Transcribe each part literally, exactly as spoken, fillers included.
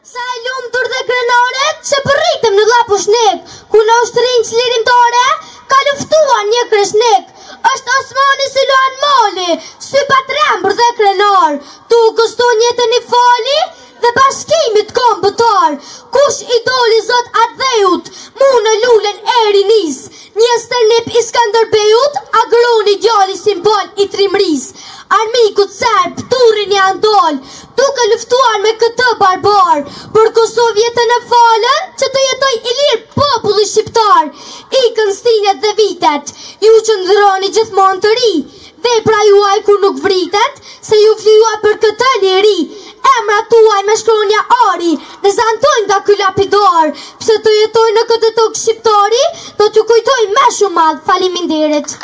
Sa e lumtur dhe krenare që përritëm në lapushnik, ku në ushtërinë çlirimtare ka luftuar një kreshnik. Është Osmani Siluan Moli, sy patrembër dhe krenar, tu gëston jetën i fali dhe bashkimit kombëtar. Kush idoli Zot Adheut, mu në lulen e rinis, një stërnip i Skanderbejut, agroni djali simbol i trimris. Armikut serb, turin janë dol, duke luftuar me këtë barbar, për Kosovë jetën e falën, që të jetoj i lirë populli shqiptar. Ikën stinjet dhe vitet, ju që ndroni gjithmonë të ri, vepra juaj kur nuk vritet, se ju flijuaj për këtë liri. Emra tuaj me shkronja ari, në zantojnë nga ky lapidar, pse të jetoj në këtë tokë shqiptari, do t'ju kujtoj me shumë madh. Faleminderit.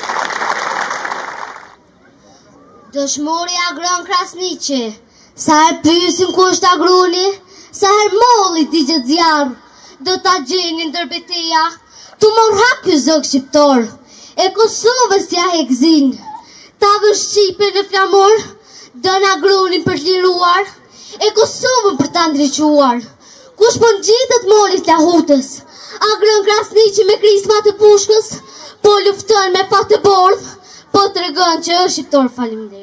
Dëshmori agron Krasniqi, sa e pysin ku është agroni, sa her molli t'i gjithë zjarë, do t'a gjeni ndërbeteja, tu mor hak ky zog shqiptor, e Kosovës t'ja hekzin, ta vë Shqipe në flamor, dën agronin për t'liruar, e Kosovën për t'a ndriquar. Kush po n'gjitët mollit lahutës, agron Krasniqi me krisma të pushkës, po luftën me fatë bordh, po të regon që është shqiptor. Faleminderit.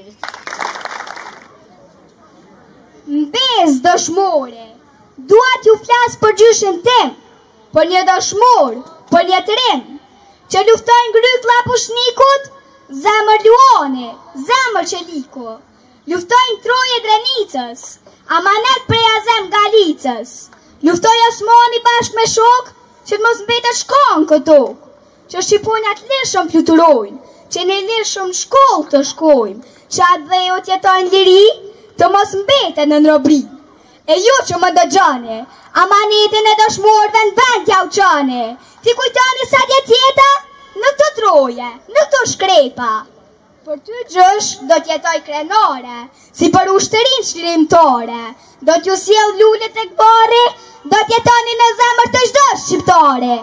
Mbes dëshmore, duat ju flas për gjyshin tim, për një dëshmor, për një trim, që luftojnë gryt lapushnikut, zemër luone, zemër qeliko, luftojnë troje drenicës, amanet preja zem galicës, luftoj Osmani bashk me shok, që të mos mbetet shkon këto, që shqiponjat lishëm fluturojnë, që ne lishëm shkoll të shkojmë, që atë dheo tjetojnë liri, të mos mbeten në robri. E ju që më dëgjani, amanetin e dëshmorëve në vend t'ja uqani, ti kujtoni sa dje tjeta në të troje, në të shkrepa. Për ty gjësh do t'jetoj krenore, si për ushtërin shlimtore, do t'ju sjell lullet e këbari, do t'jetoni në zemër të çdo shqiptare.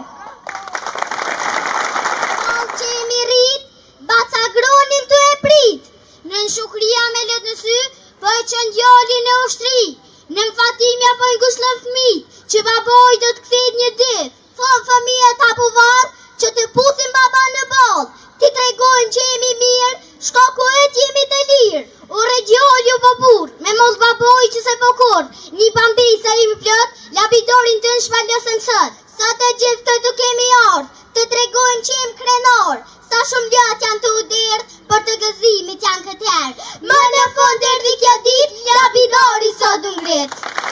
Allë që jemi rrit, baca agronin të e prit, në në shukria me let në sy, po e që ndjali në ushtri, në më fatimja po i guslën fmi, që baboj do të kthejt një dit, thonë fëmija t'apu varë, që të puthim baba në balë, ti tregojnë që jemi mirë, shkaku e t'jemi të lirë, o regjolju po burë, me mos baboj që se pokur, një bambi sa imi plët, labidorin të në shmalësën sët, sot e gjithë të të kemi ardhë, të tregojnë që jem krenar, sa shumë ljatë janë të uderë, për të gëzimit janë këtërë. Më në fond erdi kjo dit, lapidori sot ngrit.